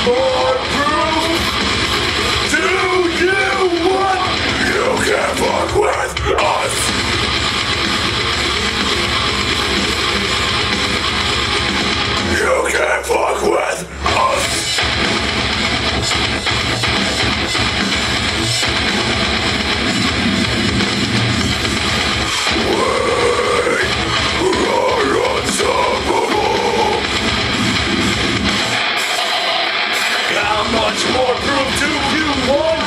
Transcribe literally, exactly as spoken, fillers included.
more proof? Do you want? You can't fuck with us. You can't fuck with us. We are unstoppable. How much more proof do you want?